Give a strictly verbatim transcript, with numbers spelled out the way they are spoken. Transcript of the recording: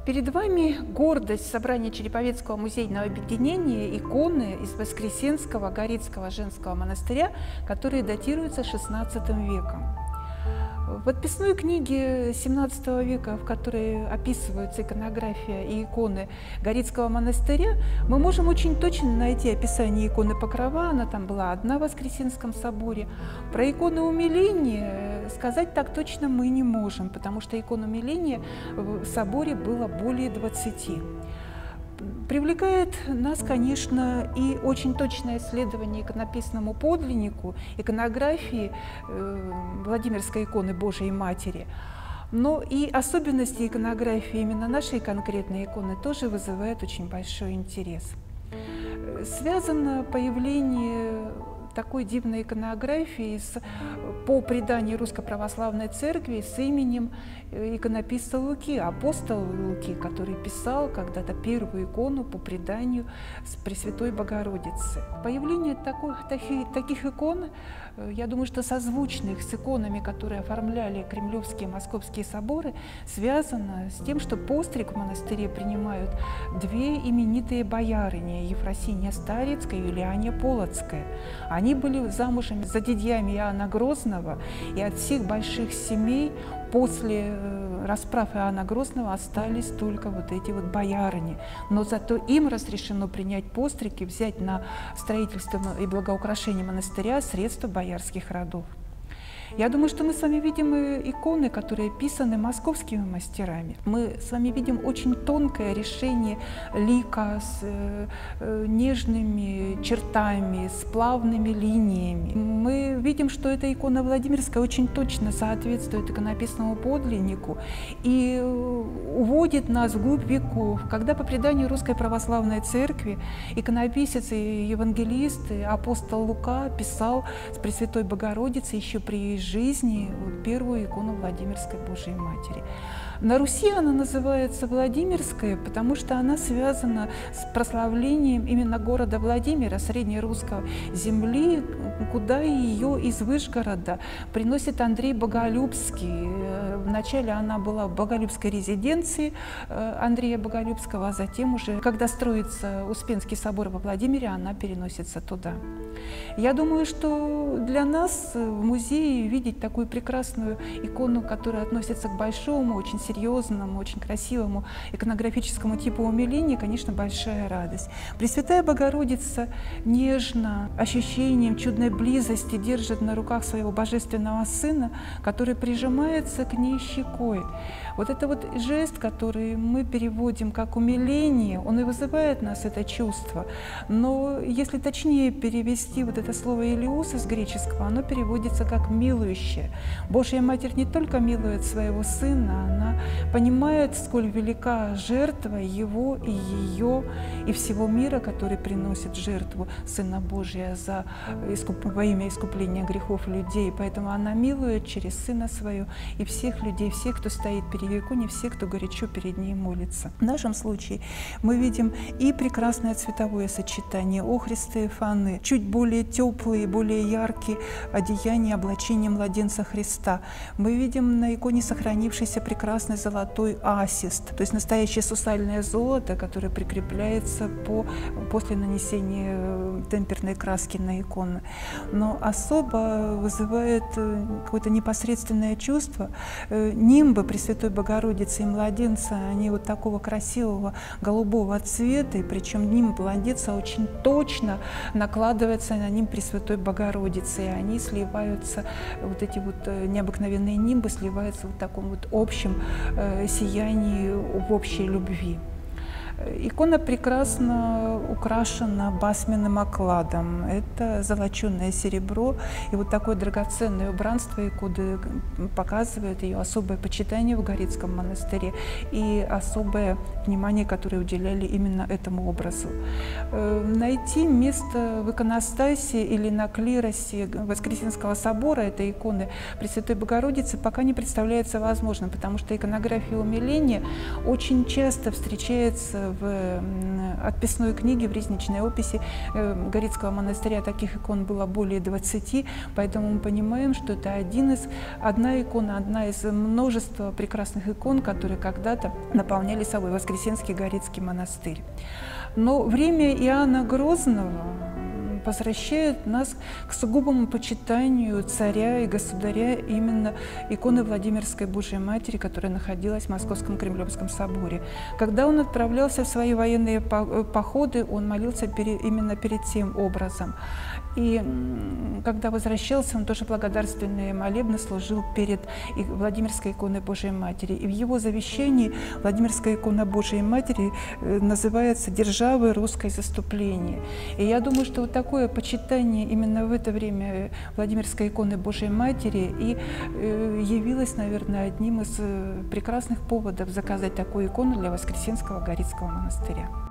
Перед вами гордость собрания Череповецкого музейного объединения, иконы из Воскресенского Горецкого женского монастыря, которые датируются шестнадцатым веком. В отписной книге семнадцатого века, в которой описываются иконография и иконы Горецкого монастыря, мы можем очень точно найти описание иконы Покрова, она там была одна в Воскресенском соборе. Про икону умиления сказать так точно мы не можем, потому что икон умиления в соборе было более двадцати. Привлекает нас, конечно, и очень точное исследование иконописному подлиннику, иконографии э, Владимирской иконы Божией Матери. Но и особенности иконографии именно нашей конкретной иконы тоже вызывают очень большой интерес. Связано появление такой дивной иконографии с, по преданию Русской Православной Церкви с именем иконописца Луки, апостола Луки, который писал когда-то первую икону по преданию с Пресвятой Богородицы. Появление таких, таких, таких икон, я думаю, что созвучных с иконами, которые оформляли кремлевские московские соборы, связано с тем, что постриг в монастыре принимают две именитые боярыни – Ефросинья Старицкая и Юлиания Полоцкая. Они были замужем за дядьями Иоанна Грозного, и от всех больших семей после расправ Иоанна Грозного остались только вот эти вот боярыни. Но зато им разрешено принять постриг и взять на строительство и благоукрашение монастыря средства боярских родов. Я думаю, что мы с вами видим иконы, которые писаны московскими мастерами. Мы с вами видим очень тонкое решение лика с э, нежными чертами, с плавными линиями. Мы видим, что эта икона Владимирская очень точно соответствует иконописному подлиннику и уводит нас вглубь веков, когда по преданию Русской Православной Церкви иконописец и евангелист, и апостол Лука писал с Пресвятой Богородицей еще при жизни первую икону Владимирской Божией Матери. На Руси она называется Владимирская, потому что она связана с прославлением именно города Владимира, среднерусской земли, куда ее из Вышгорода приносит Андрей Боголюбский. Вначале она была в Боголюбской резиденции Андрея Боголюбского, а затем уже, когда строится Успенский собор во Владимире, она переносится туда. Я думаю, что для нас в музее видеть такую прекрасную икону, которая относится к большому, очень серьезному, очень красивому иконографическому типу умиления, конечно, большая радость. Пресвятая Богородица нежно, ощущением чудной близости держит на руках своего божественного сына, который прижимается к ней щекой. Вот это вот жест, который мы переводим как умиление, он и вызывает нас это чувство. Но если точнее перевести вот это слово «илиус» из греческого, оно переводится как «милующее». Божья Матерь не только милует своего сына, она понимает, сколь велика жертва его и ее, и всего мира, который приносит жертву Сына Божия за искуп... во имя искупления грехов людей. Поэтому она милует через Сына Свою и всех людей, всех, кто стоит перед иконой, всех, кто горячо перед ней молится. В нашем случае мы видим и прекрасное цветовое сочетание охристые фаны, чуть более теплые, более яркие одеяния, облачения младенца Христа. Мы видим на иконе сохранившийся прекрасный золотой асист, то есть настоящее сусальное золото, которое прикрепляется по, после нанесения темперной краски на иконы. Но особо вызывает какое-то непосредственное чувство нимбы Пресвятой Богородицы и младенца, они вот такого красивого голубого цвета, и причем нимб младенца очень точно накладывается на нимб Пресвятой Богородицы, и они сливаются, вот эти вот необыкновенные нимбы сливаются в таком вот общем сиянии, в общей любви. Икона прекрасно украшена басменным окладом. Это золоченое серебро, и вот такое драгоценное убранство иконы показывает ее особое почитание в Горецком монастыре и особое внимание, которое уделяли именно этому образу. Найти место в иконостасе или на клиросе Воскресенского собора этой иконы Пресвятой Богородицы пока не представляется возможным, потому что иконография умиления очень часто встречается в отписной книге, в резничной описи Горицкого монастыря таких икон было более двадцати, поэтому мы понимаем, что это один из, одна икона, одна из множества прекрасных икон, которые когда-то наполняли собой Воскресенский Горицкий монастырь. Но время Иоанна Грозного возвращает нас к сугубому почитанию царя и государя именно иконы Владимирской Божией Матери, которая находилась в Московском Кремлевском соборе. Когда он отправлялся в свои военные походы, он молился перед, именно перед тем образом. И когда возвращался, он тоже благодарственные молебны служил перед Владимирской иконой Божией Матери. И в его завещании Владимирская икона Божией Матери называется «Державы русской заступления». И я думаю, что вот такое почитание именно в это время Владимирской иконы Божией Матери и явилось, наверное, одним из прекрасных поводов заказать такую икону для Воскресенского Горицкого монастыря.